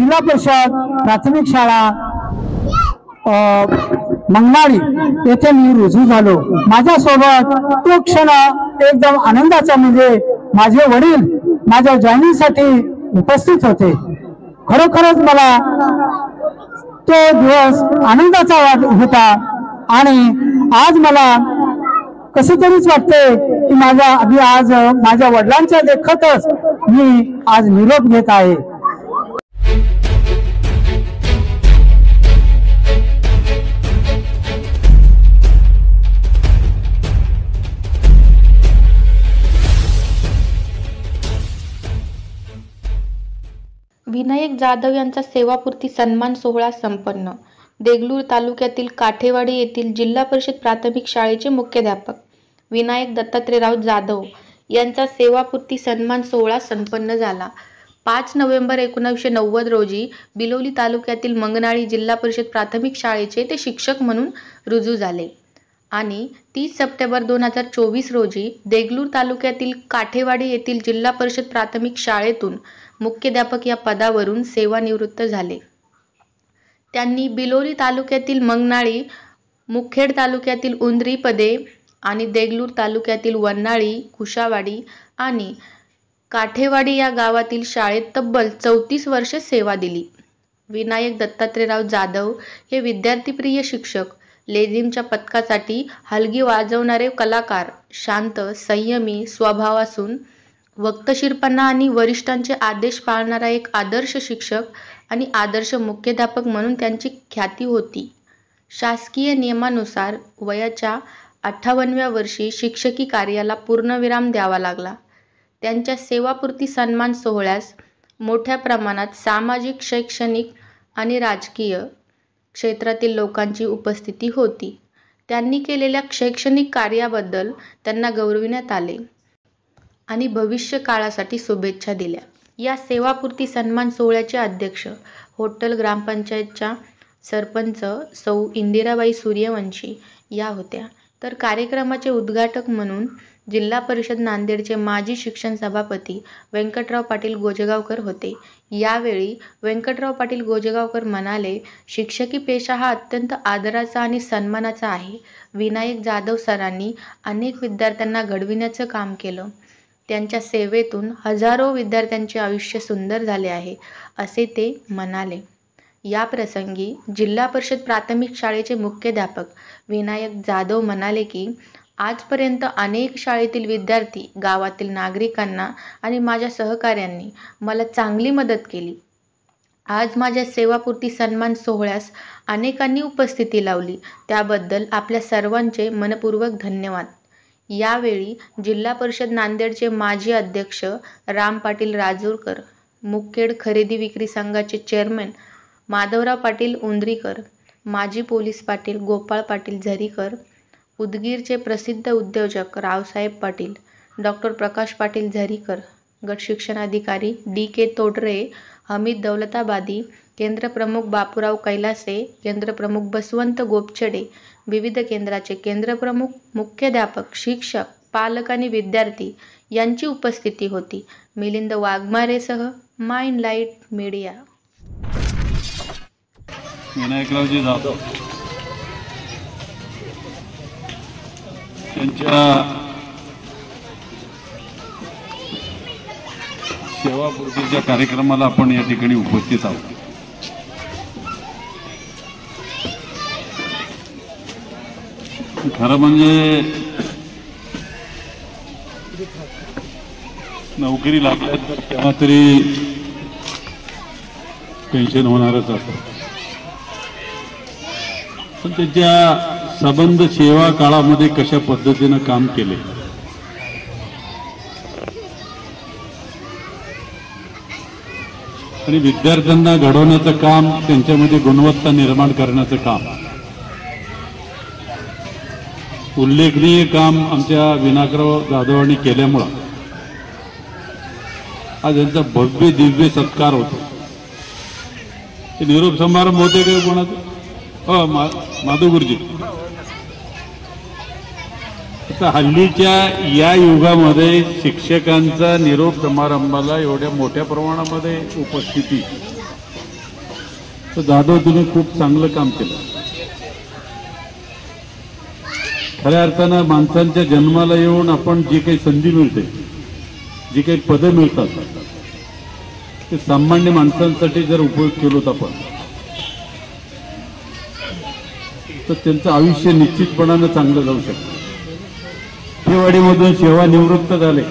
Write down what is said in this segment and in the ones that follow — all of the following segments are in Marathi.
जिल्हा परिषद प्राथमिक शाळा मंगनाळी येथे मी रुजू झालो। माझ्यासोबत तो क्षण एकदम आनंदाचा म्हणजे माझे वडील माझ्या जॉईनिंगसाठी उपस्थित होते। खरोखरच मला तो दिवस आनंदाचा होता आणि आज मला कसे तरीच वाटते की आज माझ्या वडिलांच्या देखतच मी आज निरोप घेत आहे। विनायक जाधव यांचा सेवापूर्ती सन्मान सोहळा संपन्न। देगलूर तालुक्यातील काठेवाडी येथील जिल्हा परिषद प्राथमिक शाळेचे मुख्याध्यापक विनायक दत्तात्रयराव जाधव यांचा सेवापूर्ती सन्मान सोहळा संपन्न झाला। 5 नोव्हेंबर 1990 रोजी बिलोली तालुक्यातील मंगनाळी जिल्हा परिषद प्राथमिक शाळेचे ते शिक्षक म्हणून रुजू झाले आणि 30 सप्टेंबर 2024 रोजी देगलूर तालुक्यातील काठेवाडी येथील जिल्हा परिषद प्राथमिक शाळेतून मुख्याध्यापक या पदावरून सेवानिवृत्त झाले। त्यांनी बिलोली तालुक्यातील मंगनाळी, मुखेड तालुक्यातील उंद्री पदे आणि देगलूर तालुक्यातील वन्नाळी, कुशावाडी आणि काठेवाडी या गावातील शाळेत तब्बल 34 वर्षे सेवा दिली। विनायक दत्तात्रयराव जाधव हे विद्यार्थीप्रिय शिक्षक, लेझिमच्या पथकासाठी हलगी वाजवणारे कलाकार, शांत संयमी स्वभाव असून वक्तशीरपणा आणि वरिष्ठांचे आदेश पाळणारा एक आदर्श शिक्षक आणि आदर्श मुख्याध्यापक म्हणून त्यांची ख्याती होती। शासकीय नियमानुसार वयाच्या 58व्या वर्षी शिक्षकी कार्याला पूर्णविराम द्यावा लागला। त्यांच्या सेवापूर्ती सन्मान सोहळ्यास मोठ्या प्रमाणात सामाजिक, शैक्षणिक आणि राजकीय क्षेत्रातील लोकांची उपस्थिती होती। त्यांनी केलेल्या शैक्षणिक कार्याबद्दल त्यांना गौरविण्यात आले आणि भविष्य काळासाठी शुभेच्छा दिल्या। या सेवापूर्ती सन्मान सोहळ्याचे अध्यक्ष होट्टल ग्रामपंचायतच्या सरपंच सौ इंदिराबाई सूर्यवंशी या होत्या, तर कार्यक्रमाचे उद्घाटक म्हणून जिल्हा परिषद नांदेडचे माजी शिक्षण सभापती व्यंकटराव पाटील गोजेगावकर होते। यावेळी व्यंकटराव पाटील गोजेगावकर म्हणाले, शिक्षकी पेशा हा अत्यंत आदराचा आणि सन्मानाचा आहे। विनायक जाधव सरांनी अनेक विद्यार्थ्यांना घडविण्याचं काम केलं। त्यांच्या सेवेतून हजारो विद्यार्थ्यांचे आयुष्य सुंदर झाले आहे, असे ते म्हणाले। या प्रसंगी जिल्हा परिषद प्राथमिक शाळेचे मुख्याध्यापक विनायक जाधव म्हणाले की आजपर्यंत अनेक शाळेतील विद्यार्थी, गावातील नागरिकांना आणि माझ्या सहकाऱ्यांनी मला चांगली मदत केली। आज माझ्या सेवापूर्ती सन्मान सोहळ्यास अनेकांनी उपस्थिती लावली, त्याबद्दल आपल्या सर्वांचे मनपूर्वक धन्यवाद। यावेळी जिल्हा परिषद नांदेडचे माजी अध्यक्ष राम पाटील राजूरकर, मुखेड खरेदी विक्री संघाचे चेअरमन माधवराव पाटील उंद्रीकर, माजी पोलीस पाटील गोपाळ पाटील झरीकर, उदगीरचे प्रसिद्ध उद्योजक रावसाहेब पाटील, डॉ. प्रकाश पाटील झरीकर, गट शिक्षणाधिकारी डी.के. तोडरे, हमीद दौलताबादी, केंद्रप्रमुख बापूराव कैलासे, केंद्रप्रमुख बसवंत गोपछडे, विविध केंद्राचे केंद्रप्रमुख, मुख्याध्यापक, शिक्षक, पालक आणि विद्यार्थी यांची उपस्थिती होती। मिलिंद वाघमारेसह माइंड लाईट मीडिया। विनायकरावजी जाधव यांच्या सेवापूर्तीच्या कार्यक्रमाला आपण या ठिकाणी उपस्थित आहोत। खरं म्हणजे नोकरी लागल्या तर तेव्हा तरी पेन्शन होणारच असतं, पण त्याच्या संबंध सेवा काळामध्ये कशा पद्धतीनं काम केले आणि विद्यार्थ्यांना घडवण्याचं काम, त्यांच्यामध्ये गुणवत्ता निर्माण करण्याचं काम, उल्लेखनीय काम आमच्या विनायकराव जाधवांनी केल्यामुळं आज यांचा भव्य दिव्य सत्कार होतो। निरोप समारंभ होते का कोणाचं? हो, माधव गुरुजी। आता हल्लीच्या या युगामध्ये शिक्षकांचा निरोप समारंभाला एवढ्या मोठ्या प्रमाणामध्ये उपस्थिती तर जाधव तुम्ही खूप चांगलं काम केलं. खऱ्या अर्थानं माणसांच्या जन्माला येऊन आपण जी काही संधी मिळते, जी काही पदं मिळतात, ते सामान्य माणसांसाठी जर उपयोग केलोत आपण तर त्यांचं आयुष्य निश्चितपणानं चांगलं जाऊ शकतं. फेवाडीमधून सेवानिवृत्त झाले,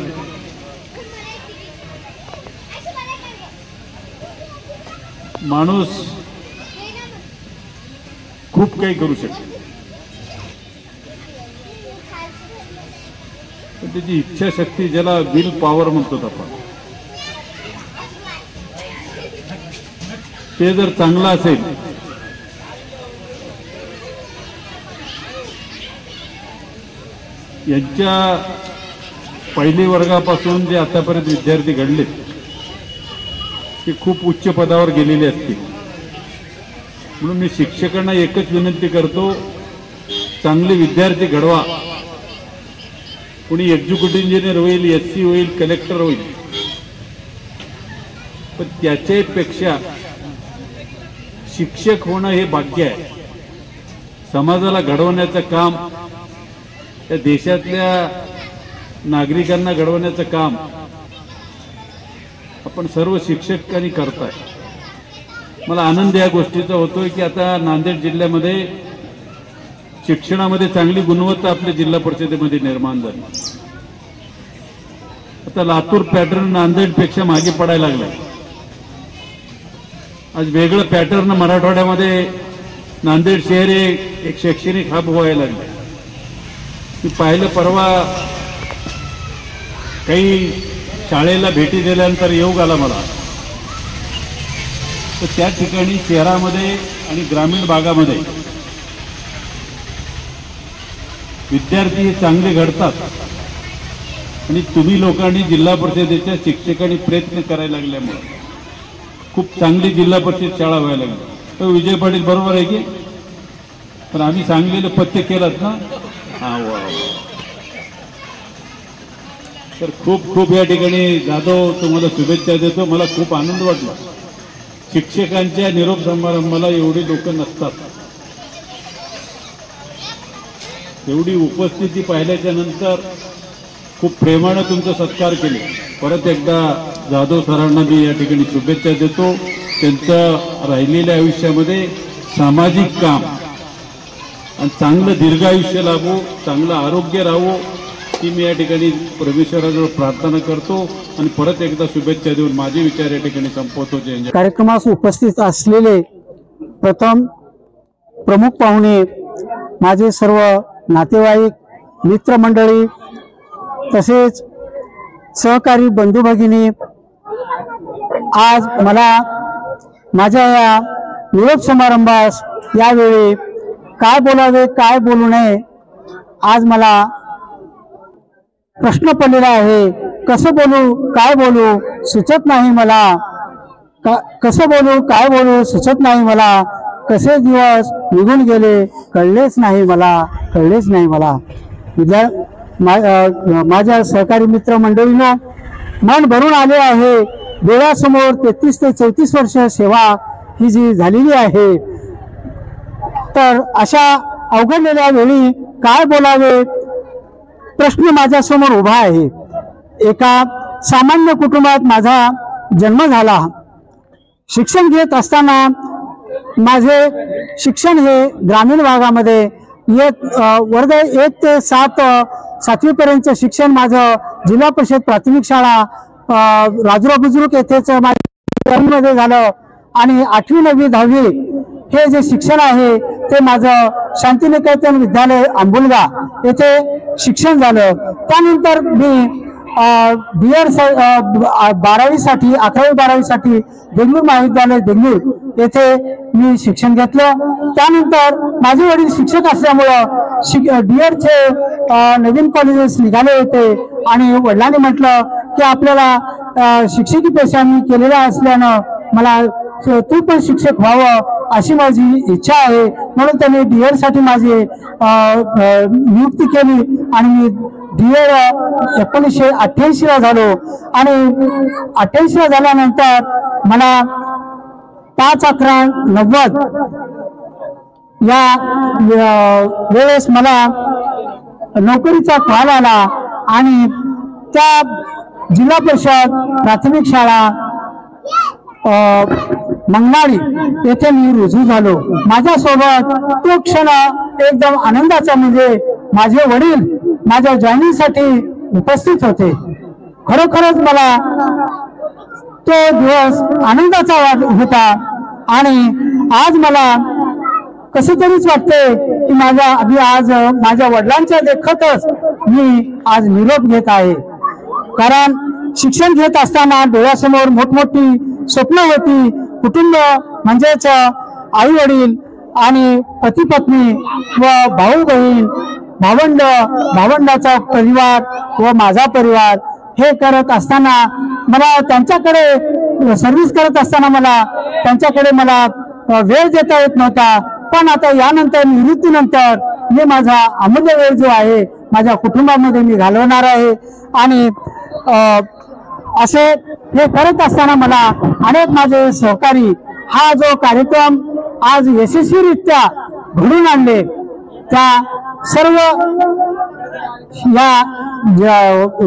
माणूस खूप काही करू शकतो, पण त्याची इच्छाशक्ती, ज्याला विल पॉवर म्हणतो आपण, ते जर चांगलं असेल यांच्या पहिली वर्गापासून जे आतापर्यंत विद्यार्थी घडले ते खूप उच्च पदावर गेलेले असतील. म्हणून मी शिक्षकांना एकच विनंती करतो, चांगले विद्यार्थी घडवा. कोणी एक्झिक्युटिव्ह इंजिनियर होईल, SC होईल, कलेक्टर होईल, पण त्याच्यापेक्षा शिक्षक होणं हे भाग्य आहे. समाजाला घडवण्याचं काम, या देशातल्या नागरिकांना घडवण्याचं काम आपण सर्व शिक्षकांनी करताय. मला आनंद या गोष्टीचा होतोय की आता नांदेड जिल्ह्यामध्ये शिक्षणामध्ये चांगली गुणवत्ता आपल्या जिल्हा परिषदेमध्ये निर्माण झाली. आता लातूर पॅटर्न नांदेडपेक्षा मागे पडायला लागलाय. आज वेगळं पॅटर्न मराठवाड्यामध्ये नांदेड शहर एक शैक्षणिक हब व्हायला लागलं. मी पाहिलं परवा काही शाळेला भेटी दिल्यानंतर योग आला मला, तर त्या ठिकाणी शहरामध्ये आणि ग्रामीण भागामध्ये विद्यार्थी हे चांगले घडतात आणि तुम्ही लोकांनी जिल्हा परिषदेच्या शिक्षकांनी प्रयत्न करायला लागल्यामुळे खूप चांगली जिल्हा परिषद शाळा व्हायला लागली. तर विजय पाटील बरोबर आहे की? पण आम्ही सांगलेलं पथ्य केलं ना. हा वा. तर खूप खूप या ठिकाणी जाधव तुम्हाला शुभेच्छा देतो. मला खूप आनंद वाटला. शिक्षकांच्या निरोप समारंभाला एवढी लोक नसतात. एवढी उपस्थिती पाहिल्याच्या नंतर खूप प्रेमाने तुमचा सत्कार केले. परत एकदा जाधव सरांना मी या ठिकाणी शुभेच्छा देतो. त्यांचं राहिलेल्या आयुष्यामध्ये सामाजिक काम आणि चांगलं दीर्घायुष्य लाभो, चांगलं आरोग्य राहो, ही मी या ठिकाणी परमेश्वराजवळ प्रार्थना करतो आणि परत एकदा शुभेच्छा देऊन माझे विचार या ठिकाणी संपवतो. जय. कार्यक्रमास उपस्थित असलेले प्रथम प्रमुख पाहुणे, माझे सर्व नातेवाईक, मित्रमंडळी, तसेच सहकारी बंधू भगिनी, आज मला माझ्या या निरोप समारंभास यावेळी काय बोलावे काय बोलू नये आज मला प्रश्न पडलेला आहे. कसं बोलू काय बोलू सुचत नाही मला. कसं बोलू काय बोलू सुचत नाही मला. कसे दिवस निघून गेले कळलेच नाही मला. माझ्या सहकारी मित्र मंडळींनो, मन भरून आले आहे. डोळ्यासमोर 33 ते 34 वर्ष सेवा ही जी झालेली आहे, तर अशा अवघडलेल्या वेळी काय बोलावे प्रश्न माझ्या समोर उभा आहे. एका सामान्य कुटुंबात माझा जन्म झाला. शिक्षण घेत असताना माझे शिक्षण हे ग्रामीण भागामध्ये वर्ग 1 ते 7वी पर्यंतचे शिक्षण माझं जिल्हा परिषद प्राथमिक शाळा राजुरा बुजुर्ग येथेच मध्ये झालं आणि 8वी 9वी 10वी हे जे शिक्षण आहे ते माझं शांतिनिकेतन विद्यालय आंबुलगा येथे शिक्षण झालं. त्यानंतर मी BEd 12वी 11वी-12वी देगलूर महाविद्यालय देगलूर येथे मी शिक्षण घेतलं. त्यानंतर माझे वडील शिक्षक असल्यामुळं DEdचे नवीन कॉलेजेस निघाले होते आणि वडिलांनी म्हटलं की आपल्याला शिक्षकी पेशा मी केलेला असल्यानं मला तू पण शिक्षक व्हावं अशी माझी इच्छा आहे. म्हणून त्यांनी DEd साठी माझी नियुक्ती केली आणि मी DEd 1988 झालो आणि 88 झाल्यानंतर मला 5/11/90 या वेळेस मला नोकरीचा कॉल आला आणि त्या जिल्हा परिषद प्राथमिक शाळा मंगनाळी येथे मी रुजू झालो. माझ्यासोबत तो क्षण एकदम आनंदाचा म्हणजे माझे वडील माझ्या जॉईनिंगसाठी उपस्थित होते. खरोखरच मला तो दिवस आनंदाचा होता आणि आज मला कसे तरीच वाटते की आज माझ्या वडिलांच्या देखतच मी आज निरोप घेत आहे. कारण शिक्षण घेत असताना डोळ्यासमोर मोठमोठी स्वप्न होती. कुटुंब म्हणजेच आई वडील आणि पती पत्नी व भाऊ बहीण भावंडाचा परिवार व माझा परिवार हे करत असताना मला त्यांच्याकडे सर्व्हिस करत असताना मला त्यांच्याकडे वेळ देता येत नव्हता. पण आता यानंतर निवृत्तीनंतर मी माझा अमूल्य वेळ जो आहे माझ्या कुटुंबामध्ये मी घालवणार आहे. आणि असे हे करत असताना मला अनेक माझे सहकारी हा जो कार्यक्रम आज यशस्वीरित्या घडून आणले त्या सर्व या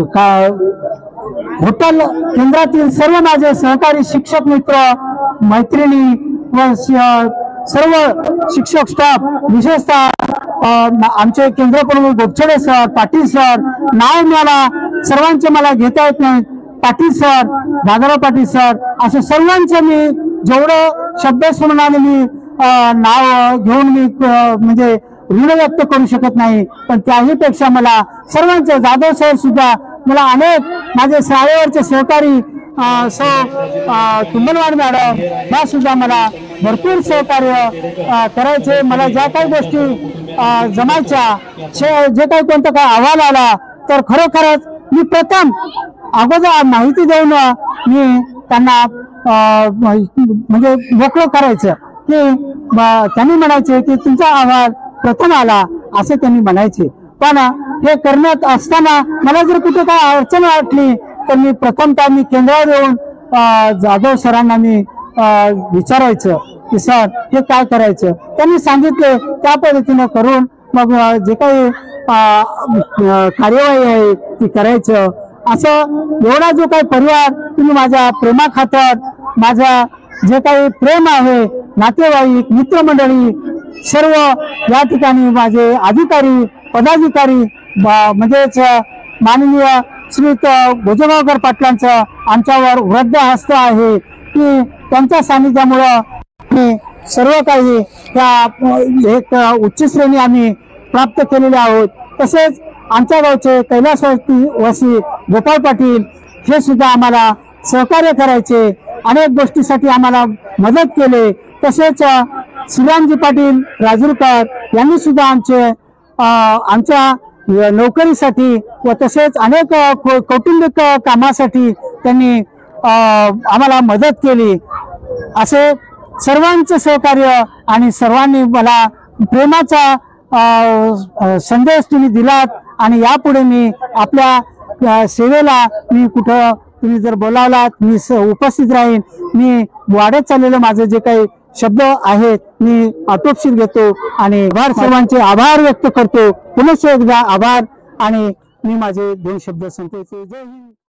हॉटेल केंद्रातील सर्व माझे सहकारी शिक्षक मित्र मैत्रिणी व सर्व शिक्षक स्टाफ विशेषतः आमचे केंद्र प्रमुख गोपछडे सर, पाटील सर, नाव मला सर्वांचे मला घेता येत नाही, पाटील सर, दादाराव पाटील सर, असे सर्वांचे मी जेवढं शब्दस्मरणाने मी नाव घेऊन मी म्हणजे ऋण व्यक्त करू शकत नाही. पण त्याही पेक्षा मला सर्वांचे जाधव सर सुद्धा मला अनेक माझे शाळेवरचे सहकारी तुंबलवाड मॅडम या सुद्धा मला भरपूर सहकार्य करायचे. मला ज्या काही गोष्टी जमायच्या जे काही कोणता काय अहवाल आला तर खरोखरच मी प्रथम अगोदर माहिती देऊन मी त्यांना म्हणजे मोकळं करायचं की त्यांनी म्हणायचे की तुमचा अहवाल प्रथम आला असे त्यांनी म्हणायचे. पण हे करण्यात असताना मला जर कुठे काय अडचण वाटली तर मी प्रथमतः मी केंद्रावर येऊन जाधव सरांना मी विचारायचं की सर हे काय करायचं. त्यांनी सांगितले त्या पद्धतीने करून मग जे काही कार्यवाही आहे ती करायचं. असं एवढा जो काही परिवार तुम्ही माझ्या प्रेमाखातर माझा जे काही प्रेम आहे नातेवाईक मित्रमंडळी सर्व या ठिकाणी माझे अधिकारी पदाधिकारी म्हणजेच माननीय श्री भुजगावकर पाटलांचं आमच्यावर वृद्ध हस्त आहे की त्यांच्या सानिध्यामुळं मी सर्व काही या एक उच्च श्रेणी आम्ही प्राप्त केलेले आहोत. तसेच आमच्या गावचे कैलासवासी गोपाळ पाटील हे सुद्धा आम्हाला सहकार्य करायचे, अनेक गोष्टीसाठी आम्हाला मदत केले. तसेच श्रीरामजी पाटील राजूरकर यांनी सुद्धा आमच्या नोकरीसाठी व तसेच अनेक कौटुंबिक कामासाठी त्यांनी आम्हाला मदत केली. असे सर्वांचे सहकार्य आणि सर्वांनी मला प्रेमाचा संदेश तुम्ही दिलात आणि यापुढे मी आपल्या सेवेला मी कुठं तुम्ही जर बोलावलात मी उपस्थित राहीन. मी वाढत चाललेलं माझं जे काही शब्द आहेत मी आटोपशीर घेतो आणि सर्वांचे आभार व्यक्त करतो. पुनश्च एकदा आभार आणि मी माझे 2 शब्द संपवतो. जय हिंद.